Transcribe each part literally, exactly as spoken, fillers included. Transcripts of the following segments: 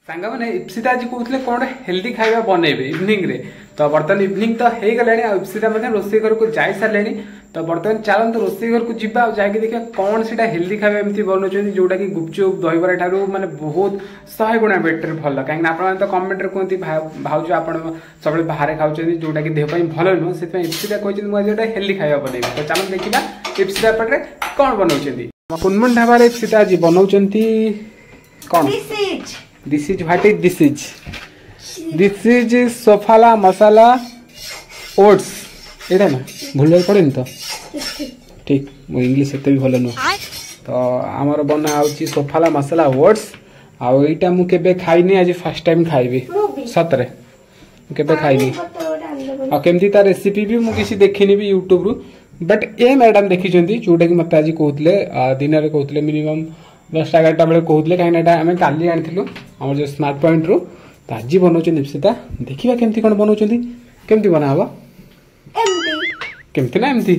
सांग मैंने इप्सिता आज कहते कौन हेल्दी खाଇବା बनइबे इवनिंग रे तो बर्तमान इवनिंग तो हो गलानी इप्सिता रोषेई घर को जाई सारे तो बर्तमान चलते रोषेई घर को जीवा जाकि देखिए कौन सी हेल्दी खाଇବା एमती बनाऊँ जोटा कि गुपचुप दहीबरा ठारू माने बहुत शहे गुणा बेटर भल कहीं आप कमेंट कहते भाज आप सब बाहर खाऊँ जोटा कि देहपाई भल नुह से इप्सिता कहते मुझे हेल्दी खाଇବା बनइबे तो चलो देखा इप्सिता पटे कौन बनाऊँ कुनमुन ढाबा इप्सिता आज बनाऊँ कौन This is what is this is this is सोफाला मसाला ओट्स एटा ना भूल पड़े तो ठीक मो इंग्लिश एते भी भल नु तो हमर बना आउची सोफाला मसाला ओट्स आ एटा मु केबे खाइनी आज फर्स्ट टाइम खाइबी सतरे केबे खाइनी आ केमती ता रेसिपी भी मु किसी देखिनी भी YouTube रु बट ए मैडम देखि जंती जोटा कि मते आज कहतले दिन रे कहतले मिनिमम दस एगारटा बेले कहते कहीं आम काली आनी आम जो स्मार्ट पॉइंट रू तो आज बनाऊँ इप्सिता देखा केमती कौन बनाऊँ केमती बना हम केमती ना एमती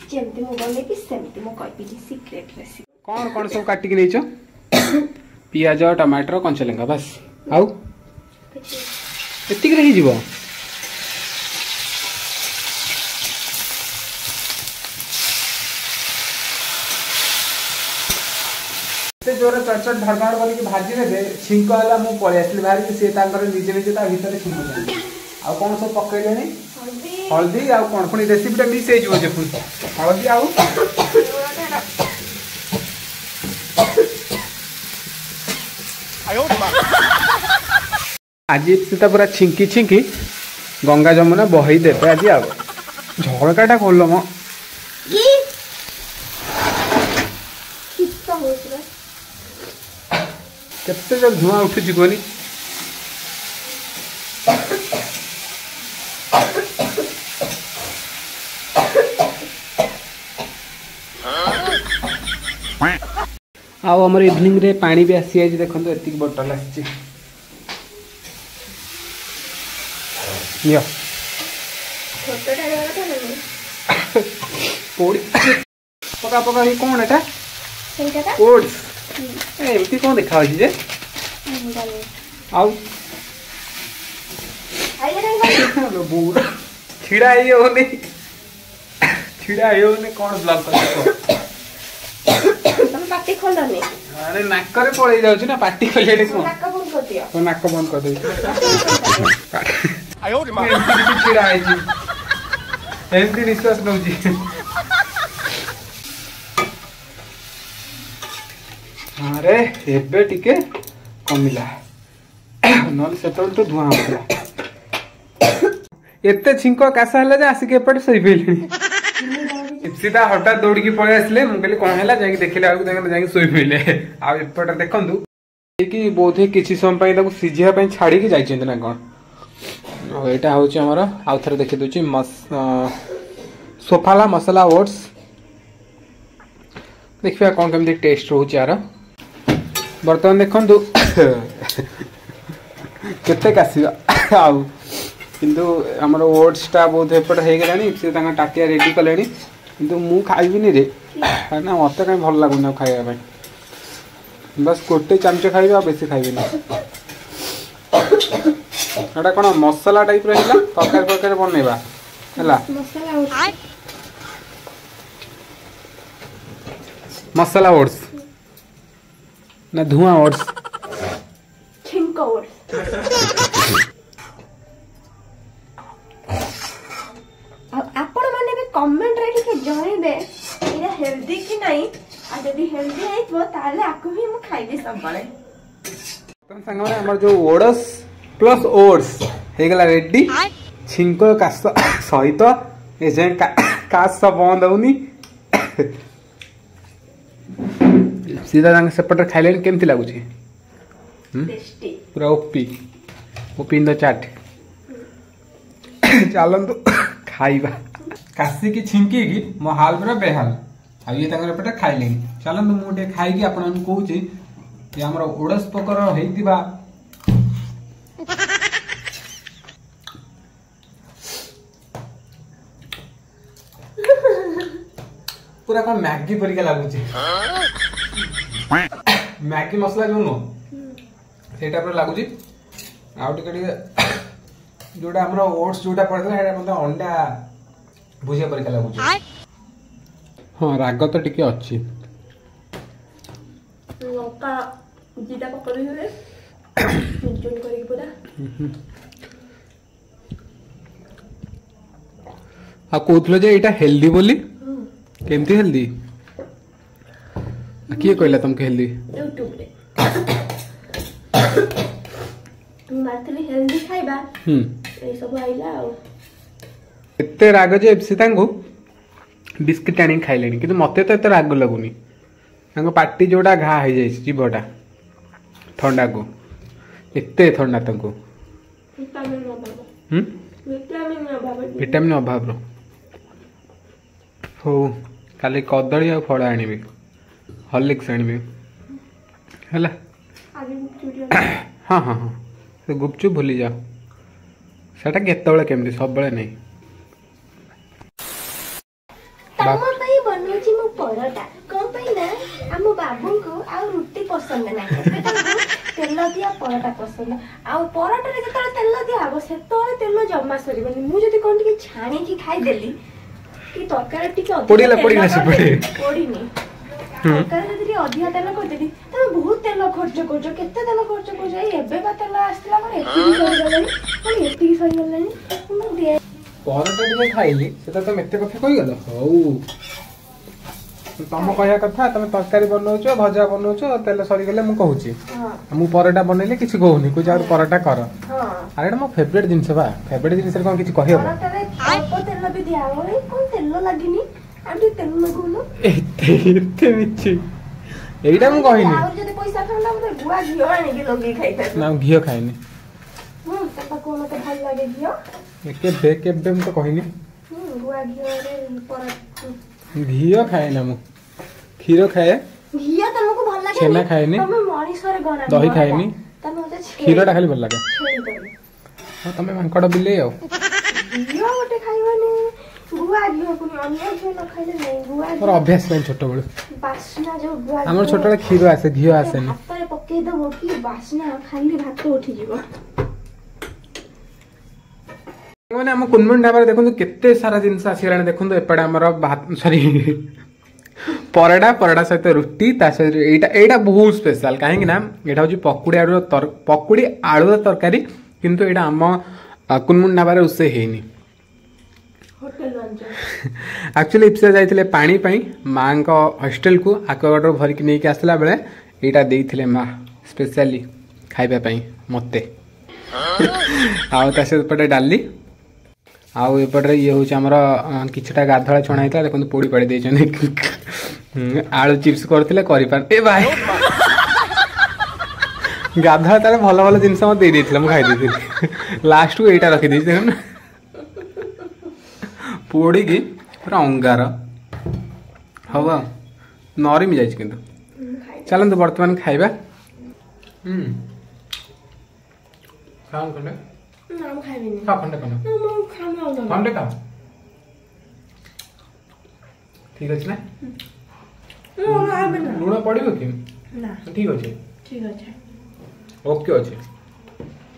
कौन कौन सब काटिक नहीं पियाज टमाटर कंचा लंका बस आउ एतिक रही जीवो जोर चटचट धड़धड़ करके भाजी ने छिंक है मुझे पलि आसली बाहर सी निजे निजे भितर छिंक आ कौन सब पकड़े हल्दी आ कौन पुणी रेसिपीटा मिस हो पुणी हल्दी आउ आज सीता पूरा छिंकी छिंकी गंगा जमुना बही देते आज आ झरकाटा खोल म केते जब धुआं उठुची कोनी आउ हमर इवनिंग रे पानी भी आसी आइ देखन तो एतिक बोतल आसी यो छोटा डाले वाला था पोड़ी पका पका ही कौन एटा सेटा का ओट्स एमती कौन देखा जे आउ छिड़ा होने छिड़ा होने कौन ब्लॉक कर तुम पार्टी खोलनी अरे नाक रे पळै जाउछ ना पार्टी खोले रे कोन नाक बंद कर दियो तो नाक बंद कर दे आयो रे मां छिड़ा आई जी एमती निश्वास नउजी अरे एबे टिके कमिला नल सेतल तो धुआं होता एते छिंको कासा हला जे आसी के एपट सही पेलिनी इप्सिता हटात दौड़ी की पळे आसले मु कहली कोन हला जाई देखिले आगु देखन जाई सोई पेले आ एपट देखंदु कि बोधे किछि सम पई ताको सिझिया पई छाडी की जाई चंद ना कोन ओ एटा होची हमर आउथर देखि दोची मस सोफाला मसाला ओट्स देखिया कोन केमती टेस्ट रहउची यार बर्तमान देखु केते कासिबा आउ किंतु हमर ओट्सटा बहुत एपट हो गलानी से तांगा टाटिया रेडी कलेनी किंतु मु खाइबिनी रे ना मते कहीं भल लागुन खाइबा भाई बस गोटे चमच खाइबा बेसी खाइबिनी एटा कोन मसाला टाइप रहिला तरकारी तरकारी बनैबा हला मसाला मसाला ओट्स ना धुआं ओट्स छिंको ओट्स अब आपण माने भी कमेंट रे के जणेबे एरा हेल्दी कि नहीं आ जदी हेल्दी आइतो ताले आकु ही मु खाइबे सब बळे तन संग माने हमर जो ओट्स प्लस ओट्स हे गला रेडी छिंको कास सहित ए जे कास बंद होनी सीधा रंग सेपटर खाइले केमती लागुची टेस्टी पूरा OP OP in the chaat चलंतु खाइबा कासी की छिंकी की मो हाल पूरा बेहाल आ ये तंगर पेट खाइले चलंतु मुटे खाइ की आपन कहूची कि हमर ओडस प्रकार हेतिबा पूरा कोन मैगी परिका लागुची मैगी मसला जो नो ସେଇଟା ପୁରା ଲାଗୁଛି। ଆଉ ଟିକେ ଟିକେ जोटा हमर ओट्स जोटा पड़ता है मतलब अंडा भुजिया परिका लागुଛି। हाँ राग तो टिके अच्छी लंका जीरा पकड़ी हुए चुन करके पूरा आ कोथलो जे एटा हेल्दी बोली केमती हेल्दी किए कहला तुमके हेल्दी यूट्यूब रे मारतली हेल्दी खाइबा हम ए सब आइला आ एते राग जे एफसी तांगो बिस्किट आनी खाइलेनी किंतु मते तो एते राग लगुनी तांगो पार्टी जोडा घा हो जाय जीवटा ठंडा को एते ठंडा तांगो विटामिन अभाव हम विटामिन अभाव विटामिन अभाव रो हो काली कदली आ फळ आनिबे हॉर्लिक्स आनिबे हला आगे वीडियो हाँ हाँ हाँ तो गुपचुप भूली जाओ सेटा केतबेले केमती सब बेले नहीं तम पई बनौची मु परोटा कोन पई ना हम बाबू को आ रोटी पसंद ना तेल दिया परोटा पसंद आ परोटा रे जतले तेल दिया आबो सेतले तेल जम्मा सरीबनी मु जदी कोन टिके छाणी की खाई देली कि तरकारी टिके पड़ीला पड़ीला से पड़े पड़ीनी तरकारी जदी अधिया तेल कर देली तमे बहुत तेल खर्च करजो केते तेल खर्च करजो एबे बा तेल आस्तिला करे एती सरी गलनी कोन एती सरी गलनी मु दे परोटा टिके खाइली सेटा तो मेते कथा कहि गलो हौ तम कहया कथा तमे तरकारी बनौछो भजा बनौछो तेल सरी गेले मु कहूची हां मु परोटा बनैले किछि कहूनी को जाउ परोटा कर हां अरे मो फेवरेट जिंस बा फेवरेट जिंस रे कोन किछि कहि हो परोटा रे अल्प तेल भी दिया हो कोन तेल लागिनी आंटी तेल लगुलो एते एते मिछि एइटा मु कहिनी और जदी पैसा खाना मते गुआ घियो आनी के लगे खाइता ना घियो खाइनी हम तब को मते भल लागे घियो के बे के बे मु तो कहिनी हम गुआ घियो रे परोटा घियो खाए ना मु खीरो खाए घियो तमको भल लागे छेना खाएनी तमे मनीषरे गणा दही खाएनी तमे मते खीरोटा खाली भल लागे छेड़ी दही हां तमे मांकड़ बिले आउ घियो गोटे खाइबनी गुआ घियो कुनी अन्य घियो न खाइले नै गुआ मोर अभ्यास नै छोटो बळ बासना जो गुआ हमर छोटो बळ खीरो आसे घियो आसे नै हातरे पके दबो कि बासना खाली भात उठी जीवो माने हम कुनमुन ढाबा देखु केते सारा जिंस आसीराने देखु एपडा हमर भात सॉरी परोटा परोटा सहित रुटी ता सहित एटा एटा बहुत स्पेशल काहे ना एटा होची पकुड़ी आलू तर पकुड़ी आलू तरकारी किंतु एटा हम कुनमुन ढाबा रे उसे हेनी होटल लंच एक्चुअली इप्से जाइथिले पानी पई मां को हॉस्टल को आक्वागार्ड भर के नेके आसला बेले एटा देइथिले मां स्पेशली खाइबा पई मते आउ ता से पटे डाली आउ एपटे ये हूँ आमर किछटा गाधड़ा छणा होता देखो पोड़ी पाड़ी देते आलू चिप्स करते कर ए भाई गाधड़ा तार भल भल जिनस मत दे देथिला मु खाई देथि लास्ट को एटा रखी देछि देखन पोड़ी की पूरा अंगार हवा नरमी जाइछ किंतु चलंतु वर्तमान खाइबा हम खान खंडे ना हम खाइबिनी खा खंडे खंडे ना हम खाना होला खंडे खा ठीक अछि ना ना खाइबिनी लूण पड़िबो कि ना ठीक अछि ठीक अछि ओके अछि